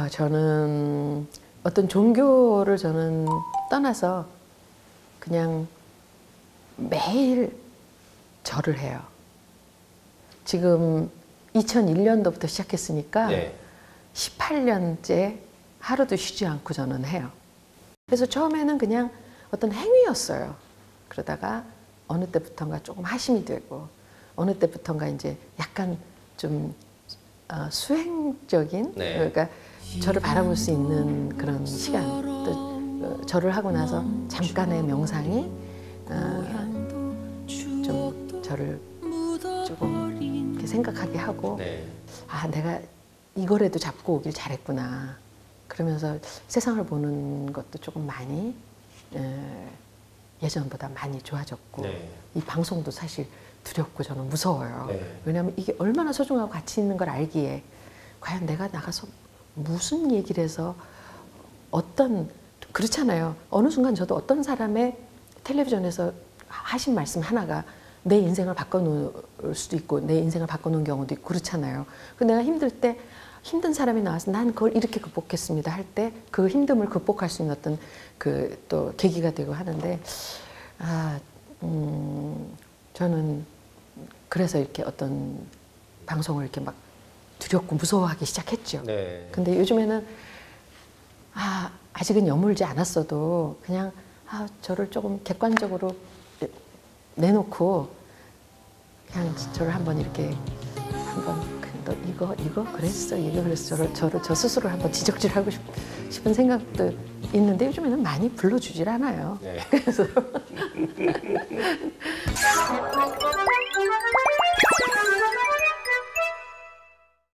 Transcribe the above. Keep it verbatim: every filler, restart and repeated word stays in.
아, 저는 어떤 종교를 저는 떠나서 그냥 매일 절을 해요. 지금 이천일 년도부터 시작했으니까 네. 십팔 년째 하루도 쉬지 않고 저는 해요. 그래서 처음에는 그냥 어떤 행위였어요. 그러다가 어느 때부턴가 조금 하심이 되고 어느 때부턴가 이제 약간 좀 어, 수행적인 네. 그러니까 저를 바라볼 수 있는 그런 시간 또 어, 절을 하고 나서 잠깐의 명상이 어, 좀 저를 조금 이렇게 생각하게 하고 네. 아 내가 이거라도 잡고 오길 잘했구나 그러면서 세상을 보는 것도 조금 많이 에, 예전보다 많이 좋아졌고 네. 이 방송도 사실 두렵고 저는 무서워요. 네. 왜냐하면 이게 얼마나 소중하고 가치 있는 걸 알기에 과연 내가 나가서 무슨 얘기를 해서 어떤 그렇잖아요. 어느 순간 저도 어떤 사람의 텔레비전에서 하신 말씀 하나가 내 인생을 바꿔놓을 수도 있고 내 인생을 바꿔놓은 경우도 있고 그렇잖아요. 그 내가 힘들 때 힘든 사람이 나와서 난 그걸 이렇게 극복했습니다 할 때 그 힘듦을 극복할 수 있는 어떤 그 또 계기가 되고 하는데 아, 음, 저는 그래서 이렇게 어떤 방송을 이렇게 막 두렵고 무서워하기 시작했죠. 네. 근데 요즘에는 아, 아직은 여물지 않았어도 그냥 아, 저를 조금 객관적으로 내놓고 그냥 저를 한번 이렇게 한번 너 이거 이거 그랬어 이거 그랬어 저를 저를 저 스스로 한번 지적질하고 싶, 싶은 생각도 있는데 요즘에는 많이 불러주질 않아요. 네. 그래서